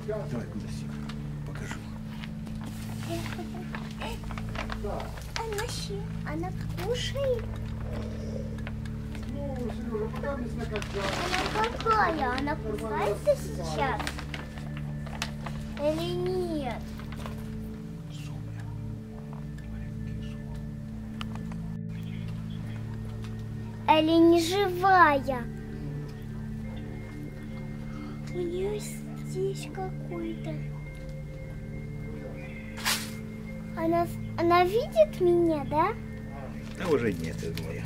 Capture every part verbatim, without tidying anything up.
Давай, куда сел? Покажу. Она, она кушает. Она какая? Она кусается сейчас? Или нет? Или не живая? У нее здесь какой-то. Она, она видит меня, да? Да уже нет, это моя.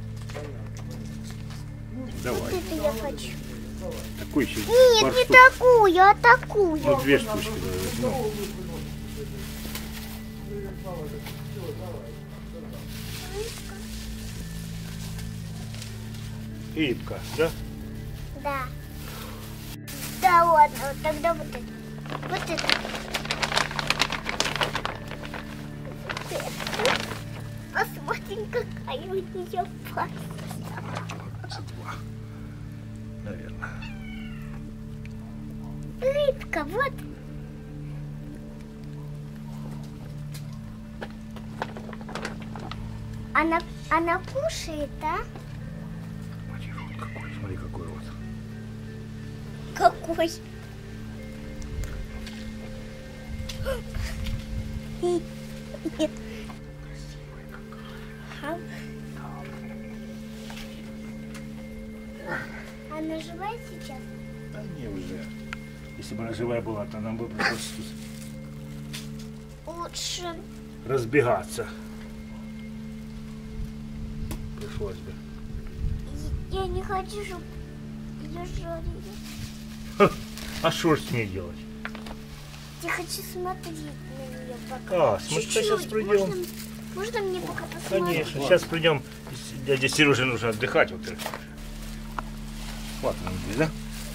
Давай. Вот это я хочу. Такой еще. Нет, не такую, а такую. Ну, две штучки возьму. Рыбка, да? Да. Да ладно, вот тогда вот это. Вот это. Посмотрим, какая у нее пасть. Два. Наверное. Рыбка, вот. Она, она кушает, а? Смотри, рот какой, смотри, какой рот. Какой? Нет. Ага. Она живая сейчас? Да не уже. Если бы она живая была, то нам бы пришлось Лучше разбегаться. Пришлось бы. я не хочу, чтобы ее жарили. А что ж с ней делать? Я хочу смотреть на нее пока. А, смотри, Чуть-чуть. сейчас придем. Можно, можно мне пока посмотреть? Конечно, сейчас придем. Дяде Сереже нужно отдыхать. Вот, вот он здесь, да?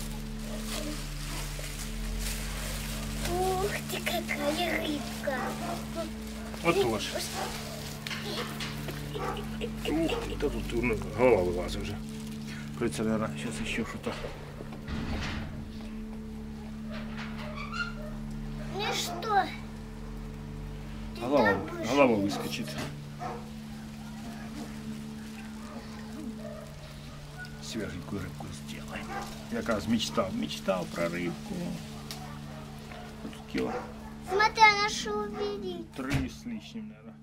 Ух ты, какая рыбка. Вот тоже. Ух, это тут ну, голова вылазит уже. Кажется, наверное, сейчас еще что-то. Ну что? Ты Голова, так будешь голова есть? выскочит. Свеженькую рыбку сделаем. Я как раз мечтал, мечтал про рыбку. Вот кило Смотри, она что увидит. три с лишним, наверное.